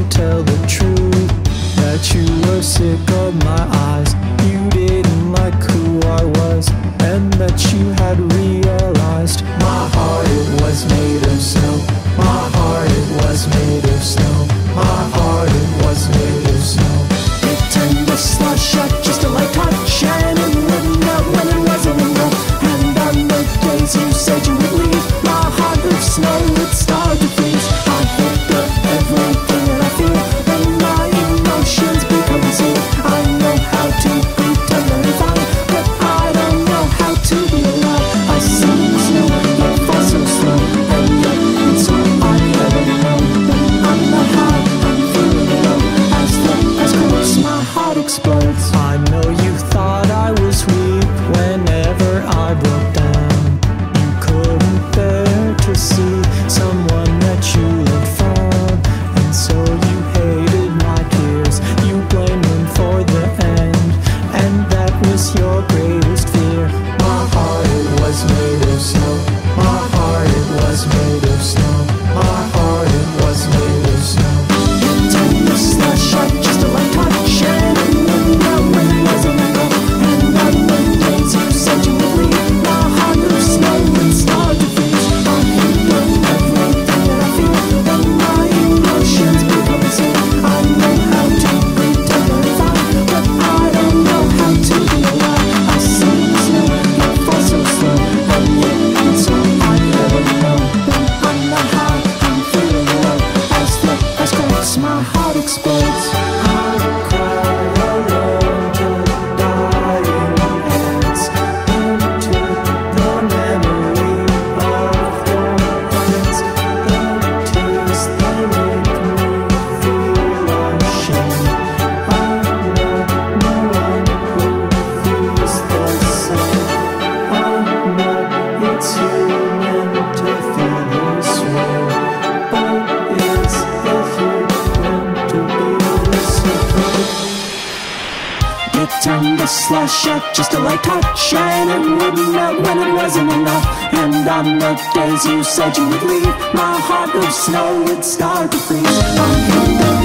tell the truth, that you were sick of my eyes. You didn't like who I was, and that you had realized my heart, it was made of snow. My heart, it was made of snow. My heart, it was made of snow. It turned to slush at just a light touch, and it wouldn't melt when it wasn't enough. And on the days you said you would leave, my heart of snow would start to freeze. I think of everything that I feel when my emotions become concealed. I know how to be tender and fine, but I don't know how to be alive. I see snow, it falls so slow, and yet it's all I ever know. When I'm not high, I'm feeling low. As the ice cracks, my heart explodes. I know you thought I was weak whenever I broke down. You couldn't bear to see someone that you loved fall, and so you hated my tears. You blamed them for the end, and that was your greatest fear. My heart, it was made of snow. My heart, it was made of snow. My heart, it was made of snow. You turned to slush at just a light touch, and it wouldn't melt when it wasn't enough. And on the days you said you would leave, my heart of snow would start to freeze. I think of everything that I feel when my emotions become concealed. I know how to be tender and fine, but I don't know how to be alive. I see snow, it falls so slow, and yet it's all I ever know. When I'm not high, I'm feeling low. As the ice cracks, my heart explodes. I cry alone to dying ends, into the memory of their hands. The tears, they make me feel ashamed. I know no one who feels the same. I know it's human to feel this way, but is it human to be this afraid? It turned to slush at just a light touch, and it wouldn't melt when it wasn't enough. And on the days you said you would leave, my heart of snow would start to freeze. I